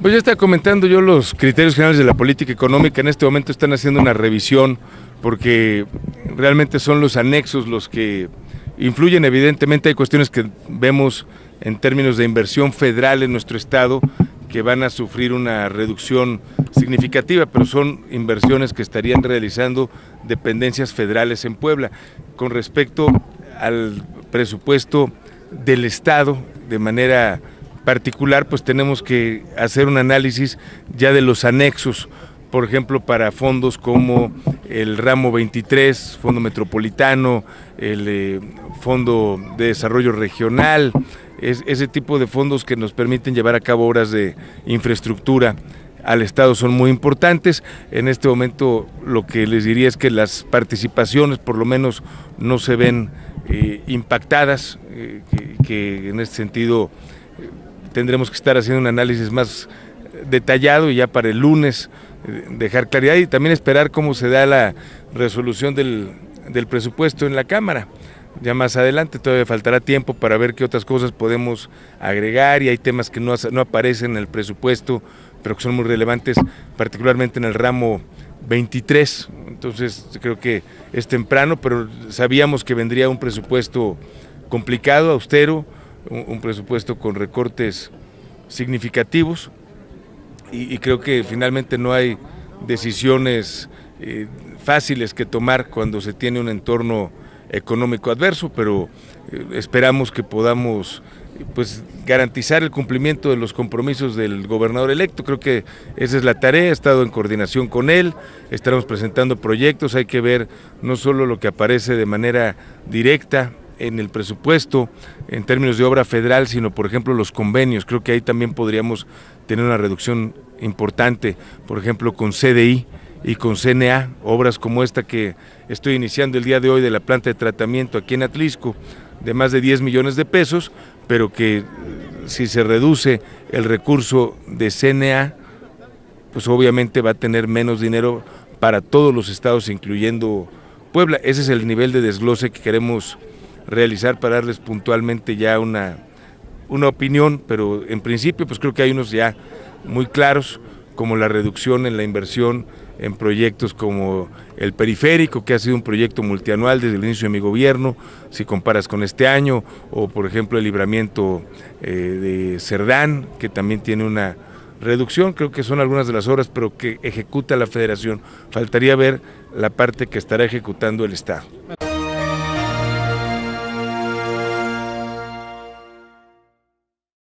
Pues ya estaba comentando yo los criterios generales de la política económica. En este momento están haciendo una revisión porque realmente son los anexos los que influyen. Evidentemente hay cuestiones que vemos en términos de inversión federal en nuestro estado que van a sufrir una reducción significativa, pero son inversiones que estarían realizando dependencias federales en Puebla. Con respecto al presupuesto del estado, de manera particular, pues tenemos que hacer un análisis ya de los anexos, por ejemplo, para fondos como el ramo 23, Fondo Metropolitano, el Fondo de Desarrollo Regional, ese tipo de fondos que nos permiten llevar a cabo obras de infraestructura al estado son muy importantes. En este momento lo que les diría es que las participaciones por lo menos no se ven impactadas, que en este sentido tendremos que estar haciendo un análisis más detallado y ya para el lunes dejar claridad y también esperar cómo se da la resolución del presupuesto en la Cámara. Ya más adelante todavía faltará tiempo para ver qué otras cosas podemos agregar y hay temas que no aparecen en el presupuesto, pero que son muy relevantes, particularmente en el ramo 23. Entonces creo que es temprano, pero sabíamos que vendría un presupuesto complicado, austero, un presupuesto con recortes significativos y creo que finalmente no hay decisiones fáciles que tomar cuando se tiene un entorno económico adverso, pero esperamos que podamos pues garantizar el cumplimiento de los compromisos del gobernador electo. Creo que esa es la tarea, he estado en coordinación con él, estaremos presentando proyectos, hay que ver no solo lo que aparece de manera directa en el presupuesto en términos de obra federal, sino por ejemplo los convenios. Creo que ahí también podríamos tener una reducción importante, por ejemplo con CDI y con CNA, obras como esta que estoy iniciando el día de hoy de la planta de tratamiento aquí en Atlixco, de más de 10 millones de pesos, pero que si se reduce el recurso de CNA, pues obviamente va a tener menos dinero para todos los estados, incluyendo Puebla. Ese es el nivel de desglose que queremos realizar para darles puntualmente ya una opinión, pero en principio pues creo que hay unos ya muy claros, como la reducción en la inversión en proyectos como el periférico, que ha sido un proyecto multianual desde el inicio de mi gobierno, si comparas con este año, o por ejemplo el libramiento de Cerdán, que también tiene una reducción. Creo que son algunas de las obras, pero que ejecuta la Federación. Faltaría ver la parte que estará ejecutando el Estado.